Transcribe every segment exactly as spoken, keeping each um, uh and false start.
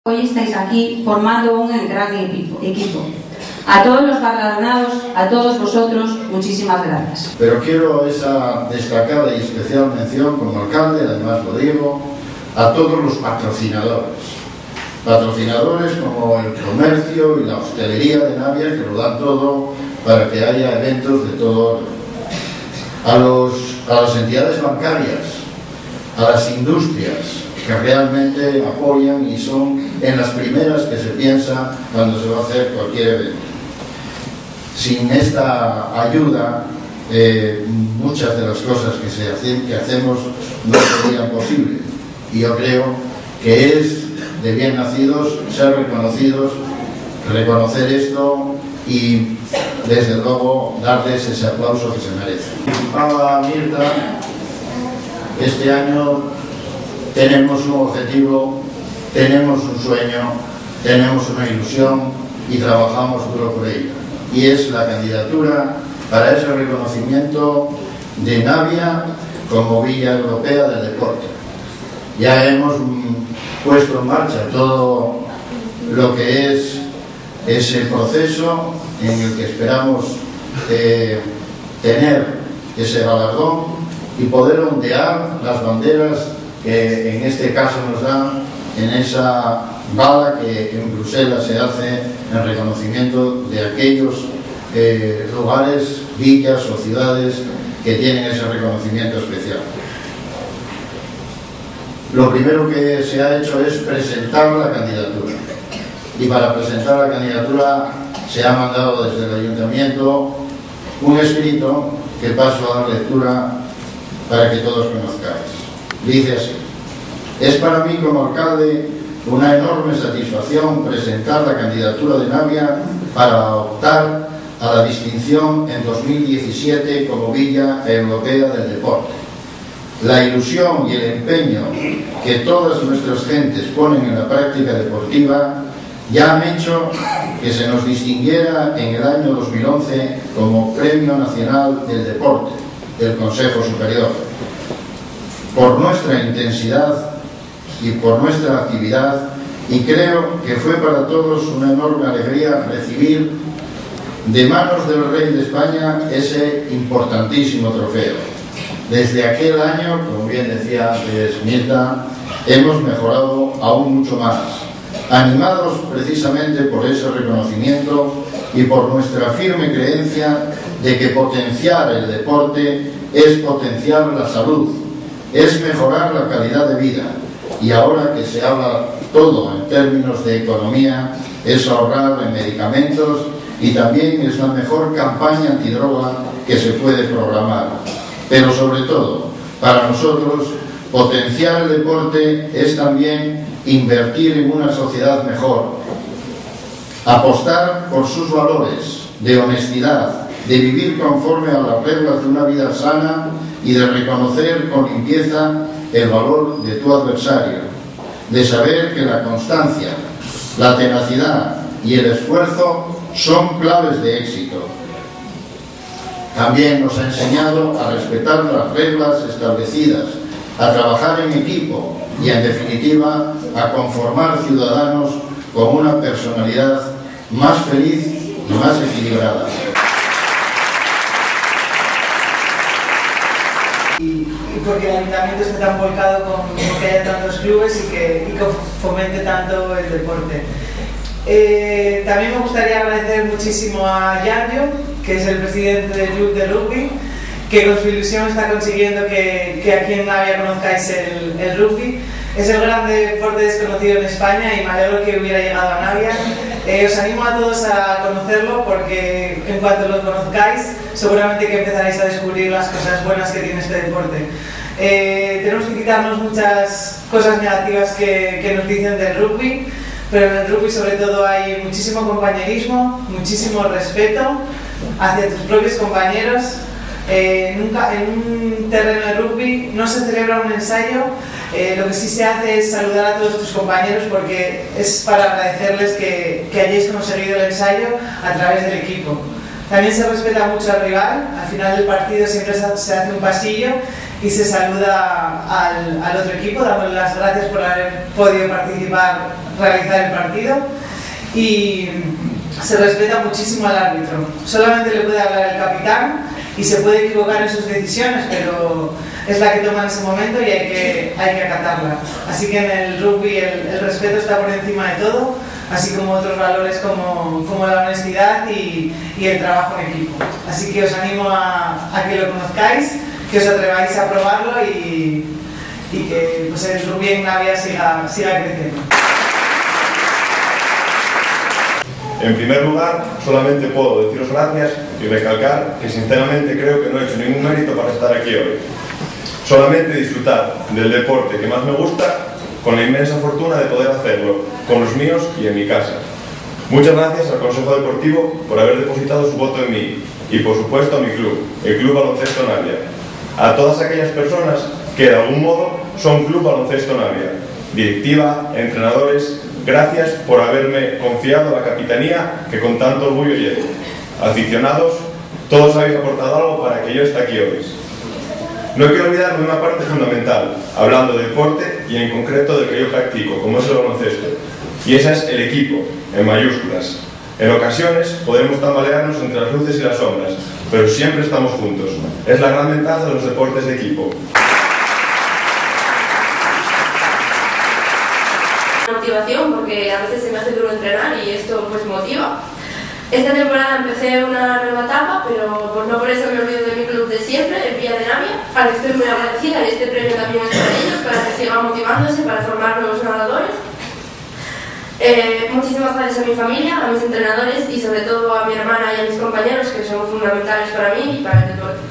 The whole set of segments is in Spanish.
Hoy estáis aquí formando un gran equipo. A todos los galardonados, a todos vosotros, muchísimas gracias. Pero quiero esa destacada y especial mención como alcalde, además lo digo, a todos los patrocinadores. Patrocinadores como el comercio y la hostelería de Navia, que lo dan todo para que haya eventos de todo orden. A, los, a las entidades bancarias, a las industrias, que realmente apoyan y son en las primeras que se piensa cuando se va a hacer cualquier evento. Sin esta ayuda, eh, muchas de las cosas que, se hacen, que hacemos no serían posibles. Y yo creo que es de bien nacidos ser reconocidos, reconocer esto y, desde luego, darles ese aplauso que se merecen. Para Mirta, este año tenemos un objetivo, tenemos un sueño, tenemos una ilusión y trabajamos duro por ello. Y es la candidatura para ese reconocimiento de Navia como Villa Europea del Deporte. Ya hemos mm, puesto en marcha todo lo que es ese proceso en el que esperamos eh, tener ese galardón y poder ondear las banderas que en este caso nos dan en esa gala que en Bruselas se hace en reconocimiento de aquellos eh, lugares, villas o ciudades que tienen ese reconocimiento especial. Lo primero que se ha hecho es presentar la candidatura, y para presentar la candidatura se ha mandado desde el Ayuntamiento un escrito que paso a dar lectura para que todos conozcáis. Dice así: es para mí como alcalde una enorme satisfacción presentar la candidatura de Navia para optar a la distinción en dos mil diecisiete como Villa Europea del Deporte. La ilusión y el empeño que todas nuestras gentes ponen en la práctica deportiva ya han hecho que se nos distinguiera en el año dos mil once como Premio Nacional del Deporte del Consejo Superior. Por nuestra intensidad y por nuestra actividad, y creo que fue para todos una enorme alegría recibir de manos del Rey de España ese importantísimo trofeo. Desde aquel año, como bien decía antes Mirta, hemos mejorado aún mucho más, animados precisamente por ese reconocimiento y por nuestra firme creencia de que potenciar el deporte es potenciar la salud, es mejorar la calidad de vida, y ahora que se habla todo en términos de economía, es ahorrar en medicamentos y también es la mejor campaña antidroga que se puede programar. Pero sobre todo, para nosotros, potenciar el deporte es también invertir en una sociedad mejor, apostar por sus valores de honestidad, de vivir conforme a las reglas de una vida sana y de reconocer con limpieza el valor de tu adversario, de saber que la constancia, la tenacidad y el esfuerzo son claves de éxito. También nos ha enseñado a respetar las reglas establecidas, a trabajar en equipo y, en definitiva, a conformar ciudadanos con una personalidad más feliz y más equilibrada. Y porque el ayuntamiento esté tan volcado con, con que haya tantos clubes y que, y que fomente tanto el deporte. Eh, también me gustaría agradecer muchísimo a Yandio, que es el presidente del club de rugby, que con su ilusión está consiguiendo que, que aquí en Navia conozcáis el, el rugby. Es el gran deporte desconocido en España y me alegro que hubiera llegado a Navia. Eh, os animo a todos a conocerlo, porque en cuanto lo conozcáis seguramente que empezaréis a descubrir las cosas buenas que tiene este deporte. Eh, tenemos que quitarnos muchas cosas negativas que, que nos dicen del rugby, pero en el rugby sobre todo hay muchísimo compañerismo, muchísimo respeto hacia tus propios compañeros. Eh, nunca en un terreno de rugby no se celebra un ensayo. Eh, lo que sí se hace es saludar a todos tus compañeros, porque es para agradecerles que, que hayáis conseguido el ensayo a través del equipo. También se respeta mucho al rival. Al final del partido siempre se hace un pasillo y se saluda al, al otro equipo, dándole las gracias por haber podido participar realizar el partido y se respeta muchísimo al árbitro. Solamente le puede hablar el capitán y se puede equivocar en sus decisiones, pero es la que toma en ese momento y hay que, hay que acatarla. Así que en el rugby el, el respeto está por encima de todo, así como otros valores como, como la honestidad y, y el trabajo en equipo. Así que os animo a, a que lo conozcáis, que os atreváis a probarlo y, y que pues, el rugby en Navia siga, siga creciendo. En primer lugar, solamente puedo deciros gracias y recalcar que sinceramente creo que no he hecho ningún mérito para estar aquí hoy. Solamente disfrutar del deporte que más me gusta, con la inmensa fortuna de poder hacerlo con los míos y en mi casa. Muchas gracias al Consejo Deportivo por haber depositado su voto en mí y por supuesto a mi club, el Club Baloncesto Navia. A todas aquellas personas que de algún modo son Club Baloncesto Navia, directiva, entrenadores, gracias por haberme confiado la capitanía que con tanto orgullo llevo. Aficionados, todos habéis aportado algo para que yo esté aquí hoy. No hay que olvidar de una parte fundamental, hablando de deporte y en concreto del que yo practico, como es el baloncesto. Y ese es el equipo, en mayúsculas. En ocasiones podemos tambalearnos entre las luces y las sombras, pero siempre estamos juntos. Es la gran ventaja de los deportes de equipo. Motivación, porque a veces se me hace duro entrenar y esto pues motiva. Esta temporada empecé una nueva etapa, pero pues no por eso me olvido de mi club de siempre, el Villa de Navia, al que estoy muy agradecida y este premio también es para ellos, para que sigan motivándose, para formar nuevos nadadores. Eh, muchísimas gracias a mi familia, a mis entrenadores y sobre todo a mi hermana y a mis compañeros, que son fundamentales para mí y para el deporte.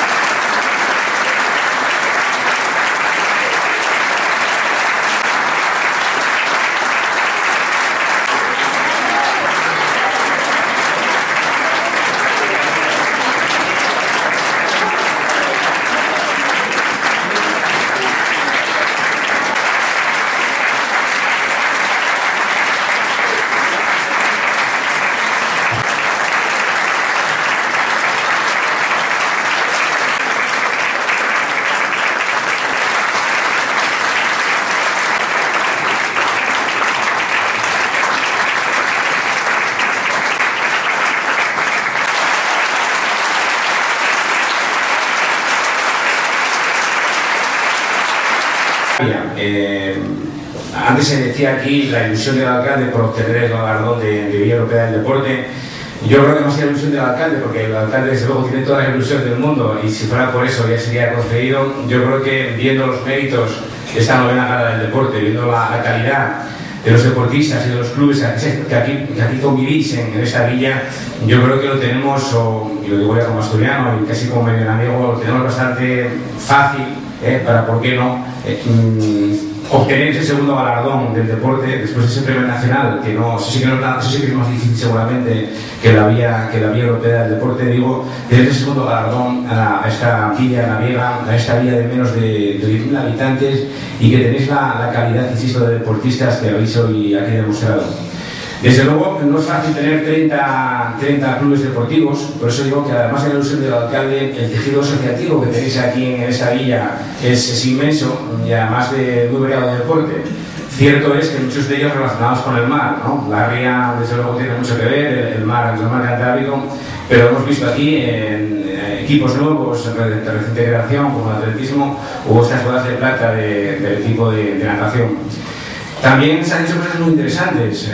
Eh, antes se decía aquí la ilusión del alcalde por obtener el galardón de, de Villa Europea del Deporte. Yo creo que no sea la ilusión del alcalde, porque el alcalde desde luego tiene toda la ilusión del mundo y si fuera por eso ya sería concedido. Yo creo que viendo los méritos de esta novena gala del deporte, viendo la, la calidad de los deportistas y de los clubes que aquí, que aquí convivís en, en esta villa, yo creo que lo tenemos, o, y lo digo ya como asturiano y casi como medio amigo, lo tenemos bastante fácil eh, para, ¿por qué no?, eh, mm, obtener ese segundo galardón del deporte después de ese premio nacional, que no, eso sí que, no, eso sí que es más difícil seguramente que la vía, que la vía europea del deporte. Digo, tener ese segundo galardón a, a esta villa naviega, a esta villa de menos de, de diez mil habitantes, y que tenéis la, la calidad, insisto, de deportistas que habéis hoy aquí demostrado. Desde luego no es fácil tener treinta, treinta clubes deportivos, por eso digo que además de la ilusión del alcalde, el tejido asociativo que tenéis aquí en esta villa es, es inmenso y además de muy variado de deporte. Cierto es que muchos de ellos relacionados con el mar, ¿no? La ría desde luego tiene mucho que ver, el, el mar, el mar Cantábrico, pero hemos visto aquí en, en equipos nuevos de, de reciente creación como el atletismo o estas bodas de plata de, del equipo de, de natación. También se han hecho cosas muy interesantes,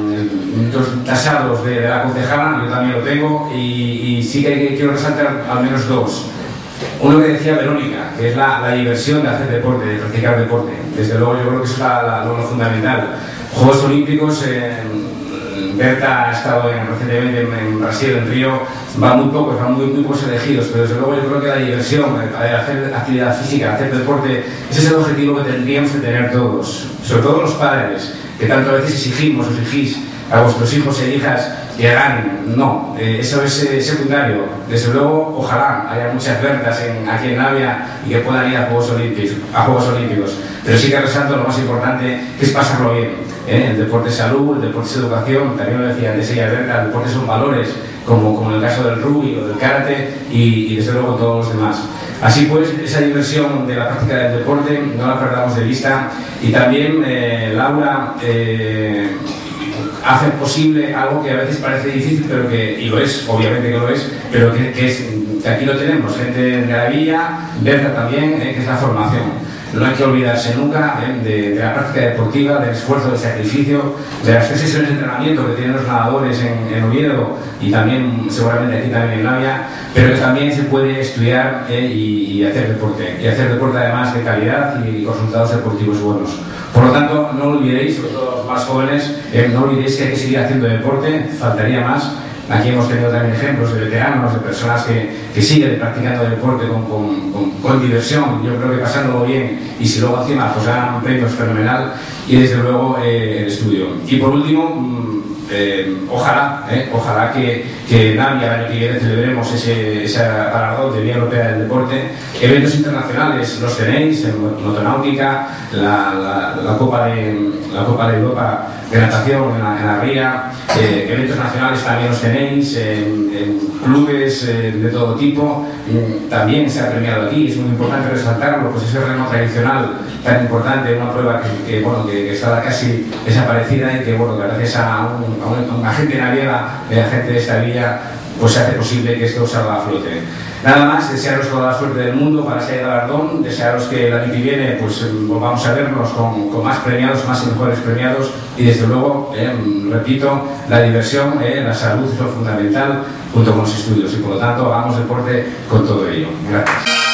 en los tasados de, de la concejala, yo también lo tengo, y, y sí que quiero resaltar al menos dos. Uno que decía Verónica, que es la, la diversión de hacer deporte, de practicar deporte. Desde luego yo creo que eso es la, la, lo fundamental. Juegos Olímpicos, eh, Berta ha estado en, recientemente en, en Brasil, en Río, van muy pocos, van muy, muy pocos elegidos, pero desde luego yo creo que la diversión, hacer actividad física, hacer deporte, ese es el objetivo que tendríamos que tener todos, sobre todo los padres, que tanto a veces exigimos o exigís a vuestros hijos e hijas que ganen. No, eh, eso es eh, secundario. Desde luego, ojalá haya muchas Bertas en, aquí en Navia y que puedan ir a Juegos Olímpicos, a Juegos Olímpicos. Pero sí que resalto lo más importante, que es pasarlo bien. ¿eh? El deporte es salud, el deporte es educación, también lo decía antes ella, Berta, el deporte son valores, como, como en el caso del rugby o del karate y, y desde luego todos los demás. Así pues, esa diversión de la práctica del deporte no la perdamos de vista y también eh, Laura eh, hace posible algo que a veces parece difícil, pero que, y lo es, obviamente que lo es, pero que, que, es, que aquí lo tenemos, gente de la villa, Berta también, eh, que es la formación. No hay que olvidarse nunca eh, de, de la práctica deportiva, del esfuerzo, del sacrificio, de las tres sesiones de entrenamiento que tienen los nadadores en, en Oviedo y también seguramente aquí también en Navia, pero que también se puede estudiar eh, y, y hacer deporte, y hacer deporte además de calidad y, y con resultados deportivos buenos. Por lo tanto, no olvidéis, sobre todo los más jóvenes, eh, no olvidéis que hay que seguir haciendo deporte, faltaría más. Aquí hemos tenido también ejemplos de veteranos, de personas que, que siguen practicando deporte con, con, con, con diversión, yo creo que pasándolo bien, y si luego encima pues ganan premios fenomenal, y desde luego eh, el estudio. Y por último, eh, ojalá, eh, ojalá que, que en Navia, el año que viene, celebremos ese, ese galardón de Vía Europea del Deporte. Eventos internacionales los tenéis, en motonáutica, la, la, la, Copa de, la Copa de Europa de natación en la, en la ría, eh, eventos nacionales también los tenéis, en, en clubes eh, de todo tipo, mm, también se ha premiado aquí, es muy importante resaltarlo, pues ese remo tradicional tan importante, una prueba que, que, bueno, que, que estaba casi desaparecida y que, bueno, gracias a un, a un, a un agente naviera, eh, agente de esta vía, pues se hace posible que esto salga a flote. Nada más, desearos toda la suerte del mundo para ese galardón, desearos que el año que viene pues volvamos a vernos con, con más premiados, más y mejores premiados y desde luego, eh, repito, la diversión, eh, la salud es lo fundamental junto con los estudios y por lo tanto hagamos deporte con todo ello. Gracias.